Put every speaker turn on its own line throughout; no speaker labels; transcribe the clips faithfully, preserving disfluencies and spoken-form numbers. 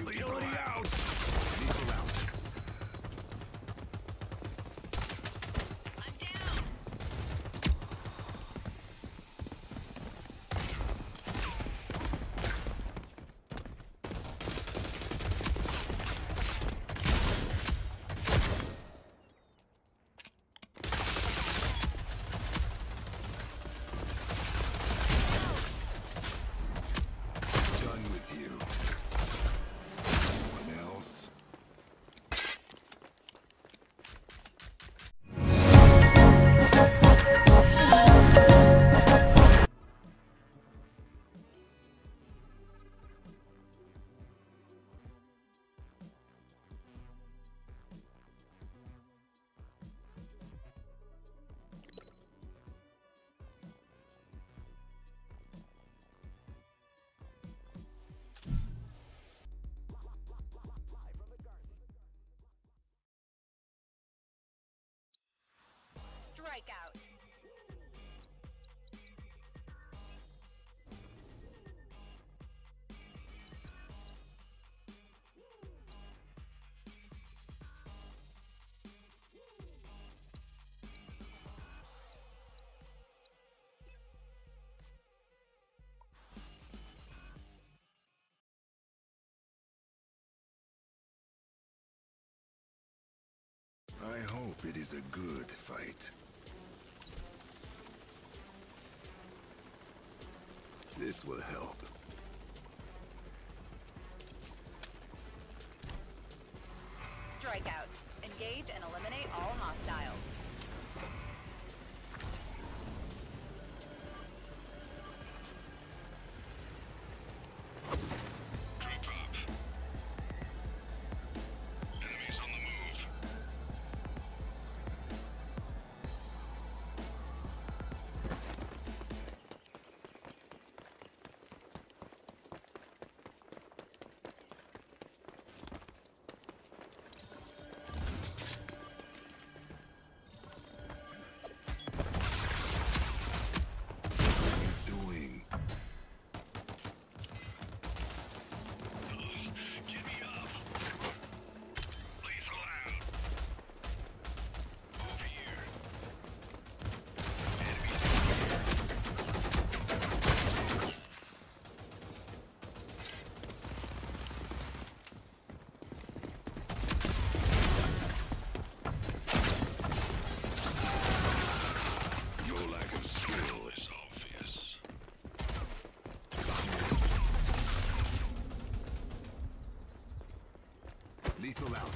Utility out! Lethal out.
I'm down!
Done with you. Anyone else?
Strikeout.
I hope it is a good fight. This will help.
Strikeout. Engage and eliminate all hostiles.
Enemies on the move. Lethal out.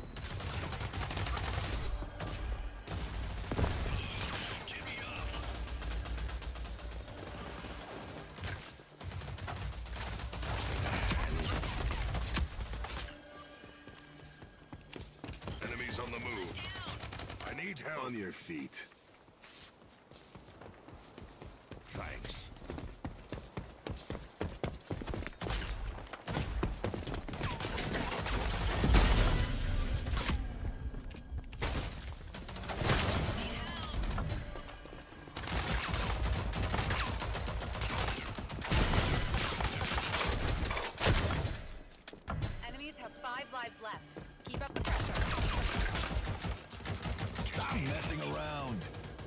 Give me up. Enemies on the move. I need help. On your feet. Thanks.
Five lives left. Keep up the pressure.
Stop messing around.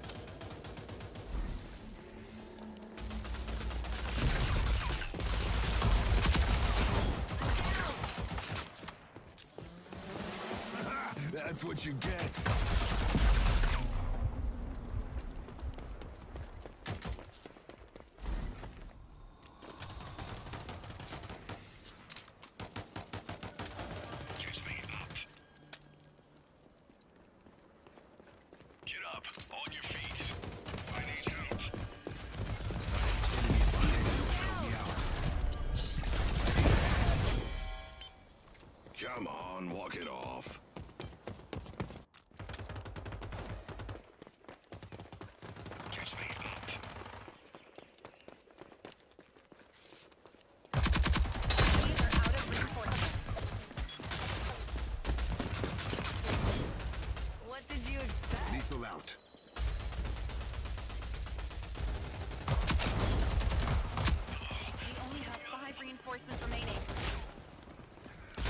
That's what you get. On your feet. I need help. Come on, walk it off. Catch me up.
These are out of reinforcement. What did you expect?
Lethal out.
We only have five reinforcements remaining.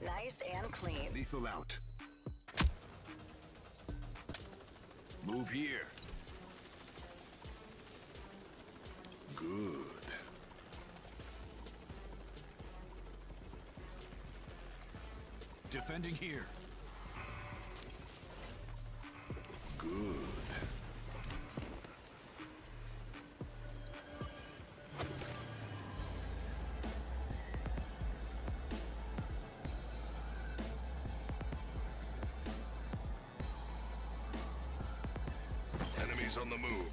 Nice and clean.
Lethal out. Move here. Good.
Defending here.
Good. Enemies on the move.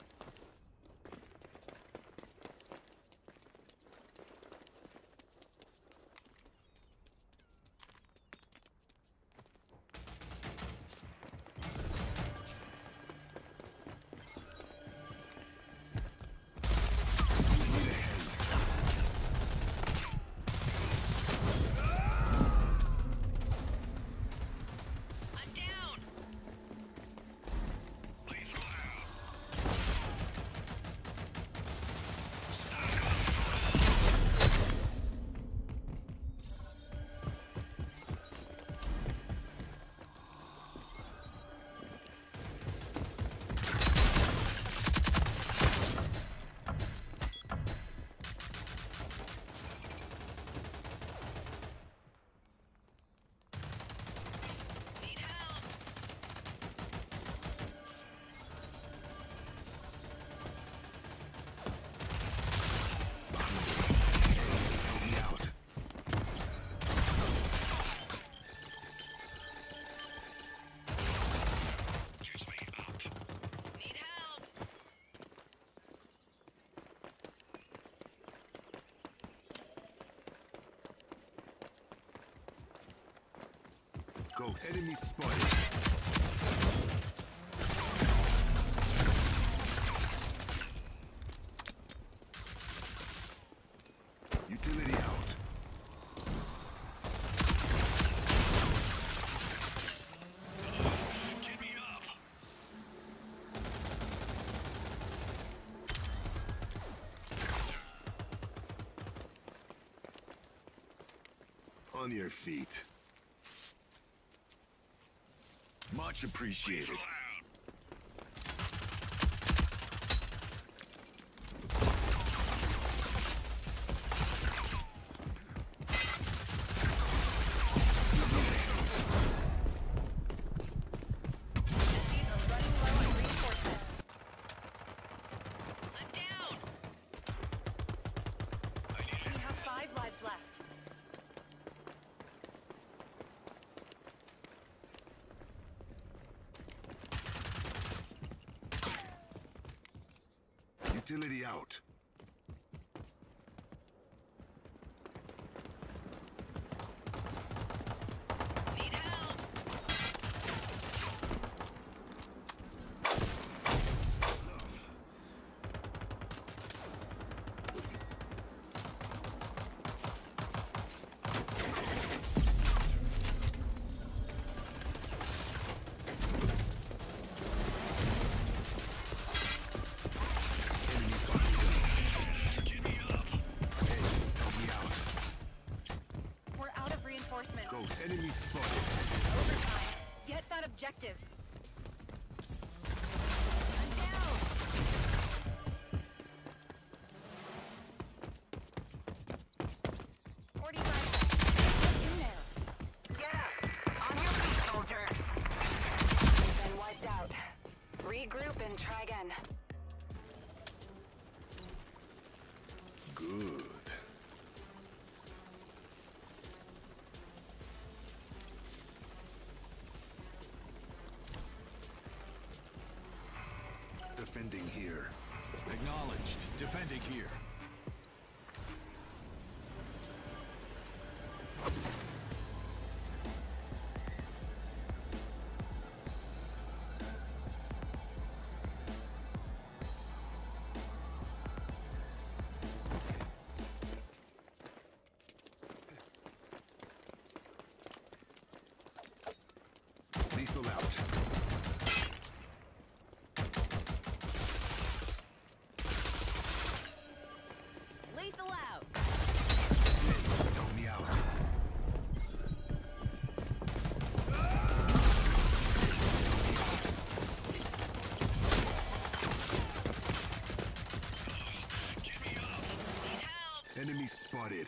Go, enemy spotted. Utility out.
Get me up.
On your feet. Much appreciated. Utility out.
Need help.
Go, enemy spotted.
Overtime. Get that objective. I'm down. forty-five. In there. Get up. On your feet, soldiers. Been wiped out. Regroup and try again.
Good. Defending here.
Acknowledged. Defending here.
Lethal out. Enemy spotted.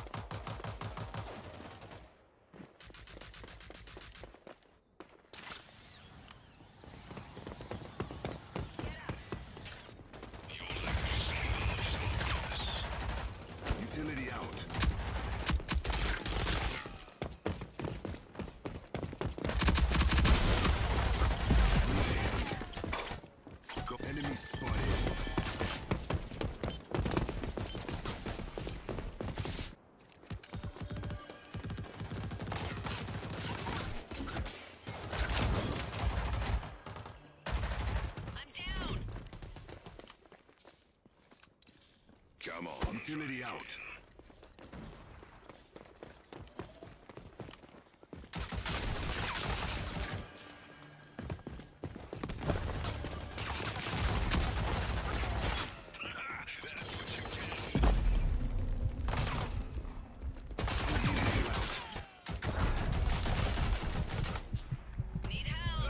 Utility out. Go. Enemy spotted. Come on. Utility out.
Need help.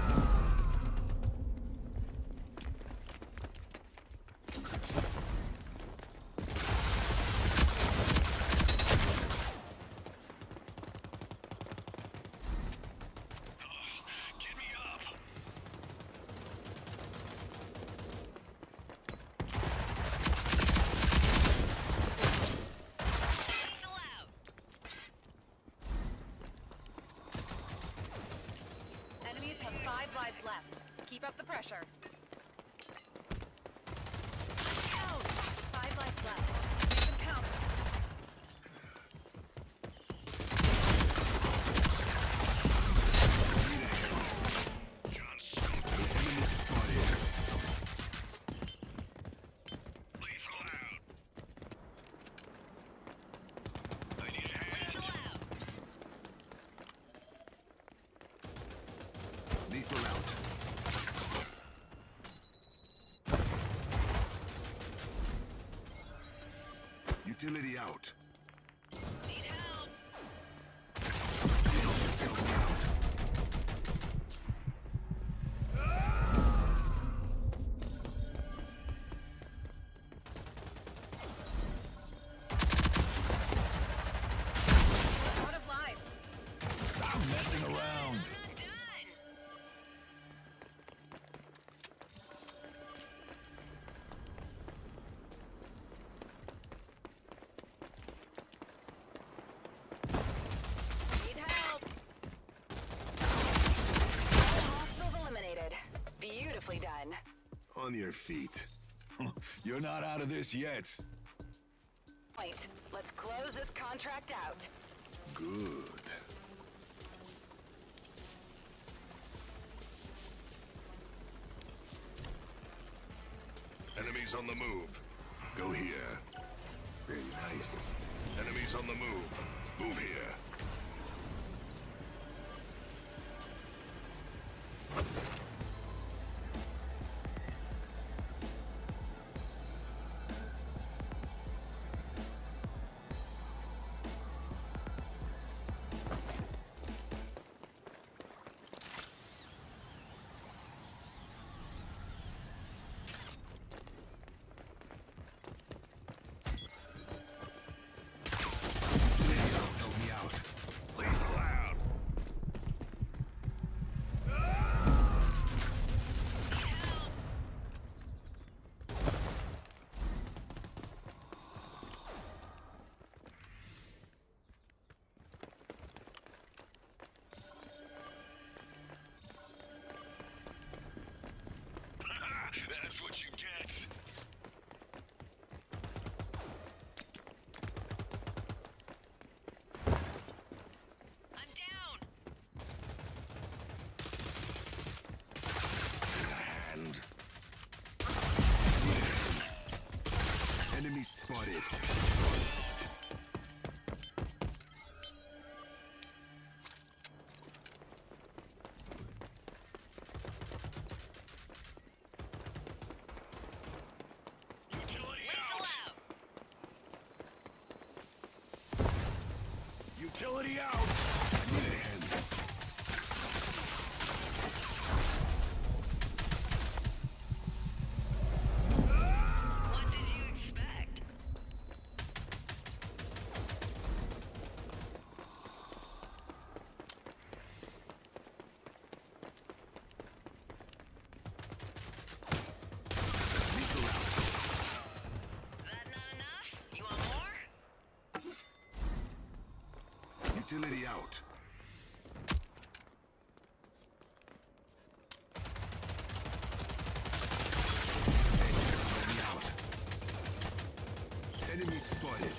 Enemies have five lives left. Keep up the pressure. Down. Five lives left. Make them count.
Enemy spotted. Lethal out. Utility out.
Need help.
Help me out.
Out of life.
Stop messing around.
Not done. Need help. Hostiles eliminated. Beautifully done.
On your feet.
You're not out of this yet.
Wait, let's close this contract out.
Good. Enemies on the move. Go here. Very nice. Enemies on the move. Move here. Help me out. Lethal out.
That's what you get.
I'm down.
And enemy spotted.
Utility
Lethal
out.
out.
Utility out.
I need a hand.
What did you expect?
Utility out. Enemy out. Enemy spotted.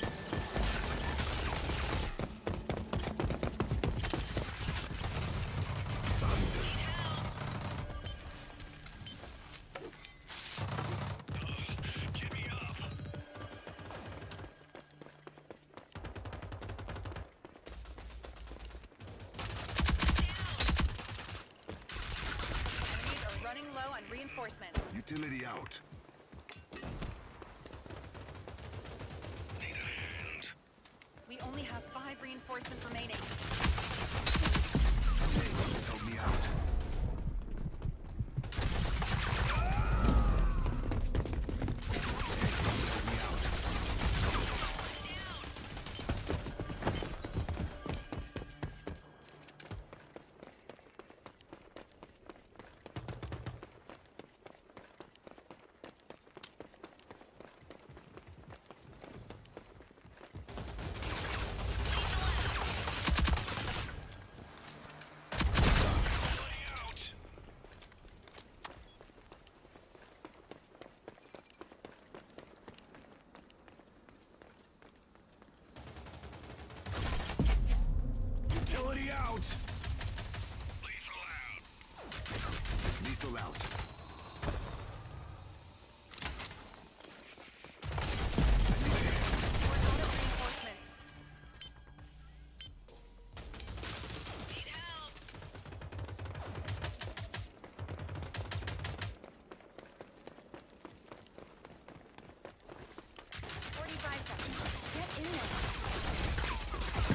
Running low on reinforcements.
Utility out.
Need a hand.
We only have five reinforcements remaining.
Help me out. Help me out. Utility out.
Lethal out.
Lethal out.
We're out of reinforcements. Need help. Forty-five seconds. Get in there.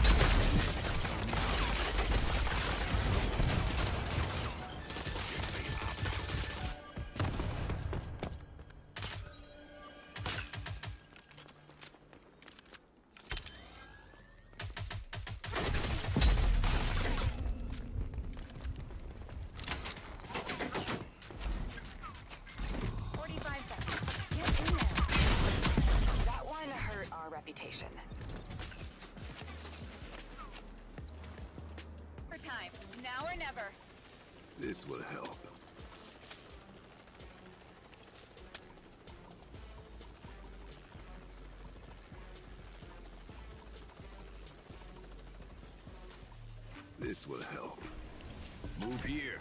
Forty-five seconds. Get in there. That one hurt our reputation. For time. Now or never.
This will help. This will help. Move here.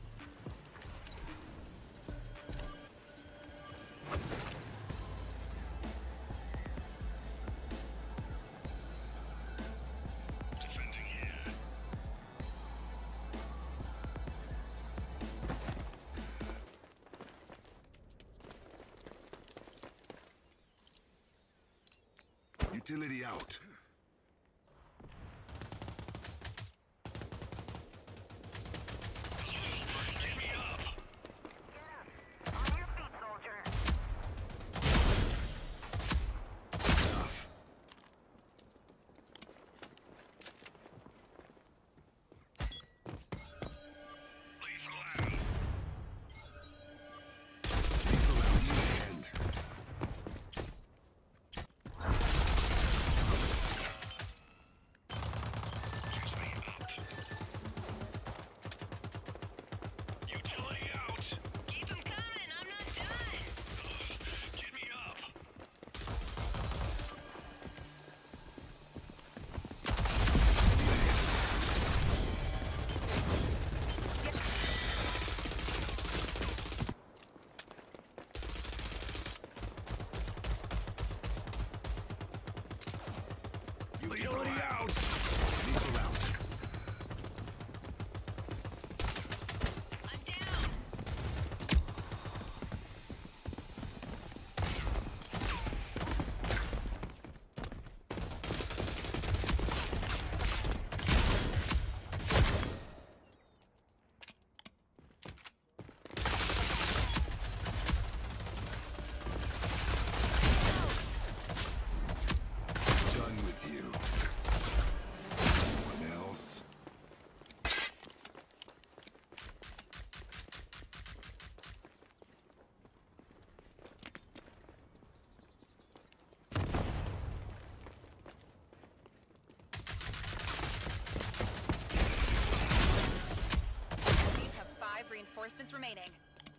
Defending here.
Utility out.
Get me up.
On your feet, soldier.
Enough.
Lethal out.
Lethal out. Need a hand.
Use me up. Utility out.
Keep them coming. I'm not done.
Get me up.
Utility out. Lethal out.
I'm down.
Done with you.
reinforcements remaining.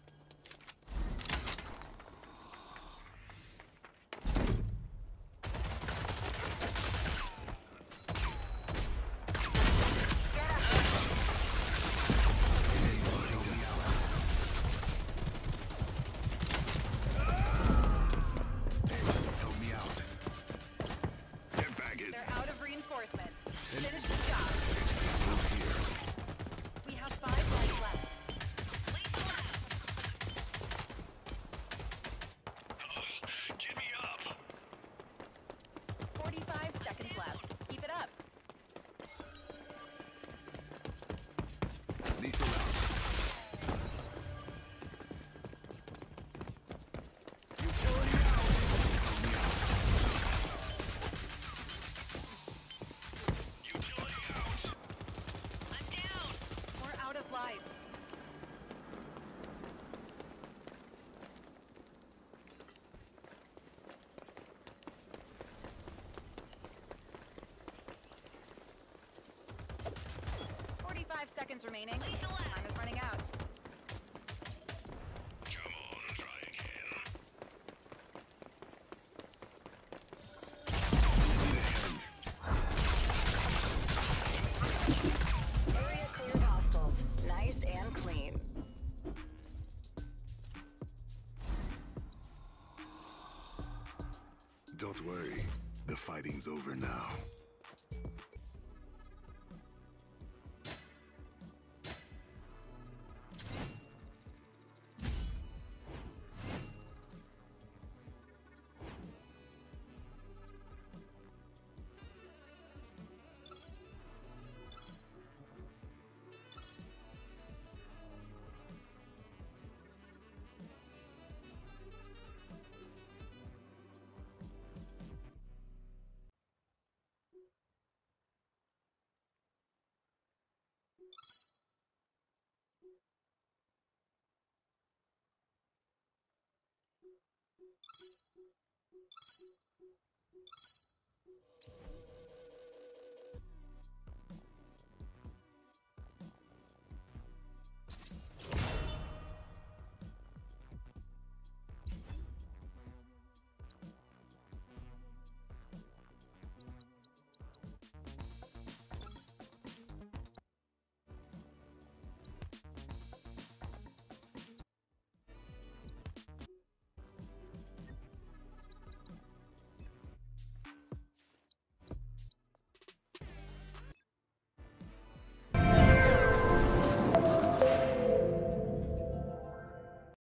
Help me out.
Get back in.
They're out of reinforcements. Finish the job.
Move here.
We have five lives left.
Get me up.
forty-five seconds left. Keep it up.
Lethal out. Utility out. Help me out.
Utility out.
I'm down. We're out of lives. Forty-five seconds remaining. Time is running out.
Come on, try again.
Area clear of hostiles. Nice and clean.
Don't worry. The fighting's over now.